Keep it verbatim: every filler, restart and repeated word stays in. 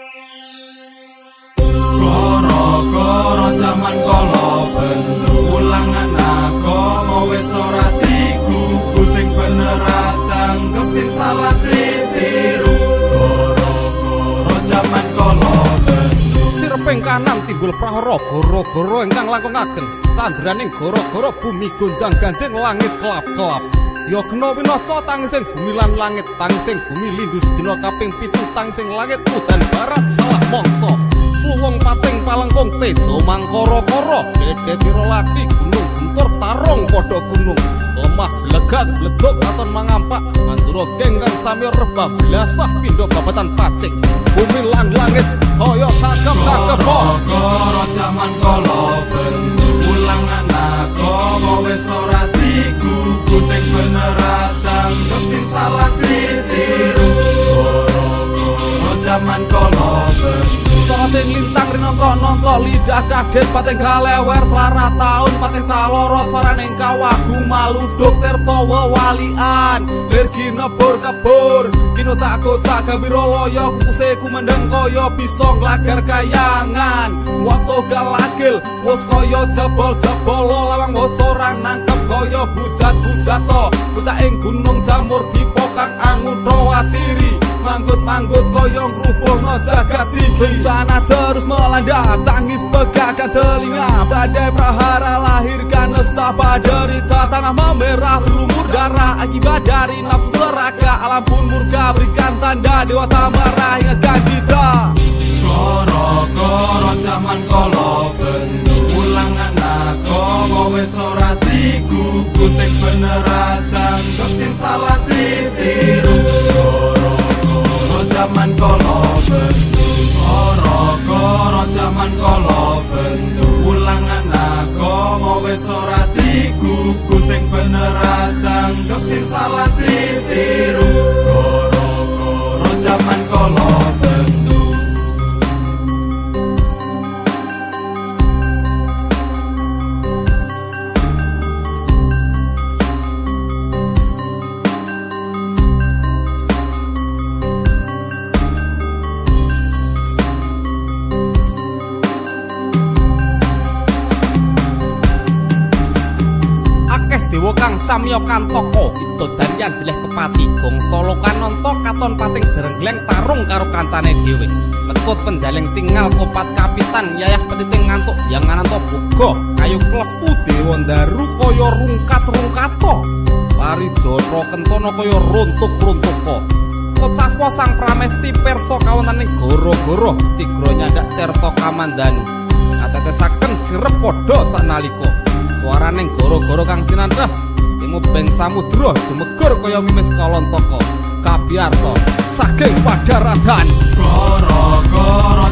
Goro-goro jaman kala bendu ulangan agama wis ora digugu sing bener tanggep sing salah ditiru. Goro-goro jaman kala bendu sireping kanan timbul prahara goro-goro ingkang langkung ageng candraning goro-goro bumi gonjang ganjing langit kelap-kelap. Ya kena winaca tangising bumi lan langit tangising bumi lindus dina kaping pitu tangising langit udan barat salah mangsa. Luwung pating palengkung tejo mangkara-kara gedhe tira lati gunung guntur tarung padha gunung lemah blegak blegok katon mangampak mandura genggang samya rebah blasah pindha babatan pacing bumi lan langit kaya takep-takep goro jaman kala bendu ulangan agama wis ora digugu sing bener tanggep sing salah ditiru. Goro-goro jaman kala bendu pating lintang rinonto-nonto lidah kaget pating galewer selara taun pating salorot swaraning kawagu maluduk tirta wewalian lirgi nebur kebur kino tak kocak gambira loyo kupuse kumendeng kaya bisa nglagar kayangan waktu galagil wis kaya jebol-jebol lawang wis ora nangkep kaya bujat-bujat to bocah ing gunung jamur dipokang angutha watiri manggut-manggut kaya ngrubuhno jagat iki bencana terus melanda tangis pegakan telinga badai prahara lahirkan nestapa derita tanah memerah lumur darah akibat dari nafsu raga alam pun murka berikan tanda dewata marah ingatkan kita. Goro-goro jaman kala bendu ulangan agama wis ora digugu sing bener tanggep sing salah ditiru. Jaman kala bendu goro-goro jaman kala bendu ulangan agama wis ora digugu sing bener tanggep sing salah ditiru. Goro-goro jaman kala bendu dewa kang samya kantoko itu darian jeleh kepati gong solo kanonto katon pating jerenggleng tarung karo kancane dhewe metut penjaling tinggal kopat kapitan yayah petiting ngantuk yang ngananto bogo kayu klepu dewa ndaru kaya rungkat-rungkato lari joro kentono kaya runtuk-runtuko kocakwa sang pramesti perso kawonaning goro-goro sigro nyandak tirta kamandani atetesaken sirep padha sanalika suaraning goro-goro kang tinanreh timu beng samudra jemegur kaya wimis kalontaka kabiarsa saking padaradan goro-goro